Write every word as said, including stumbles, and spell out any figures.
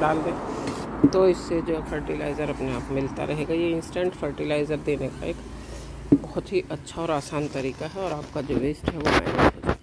डाल दें तो इससे जो फर्टिलाइज़र अपने आप मिलता रहेगा। ये इंस्टेंट फर्टिलाइज़र देने का एक बहुत ही अच्छा और आसान तरीका है और आपका जो वेस्ट है वो मैनेज हो जाएगा।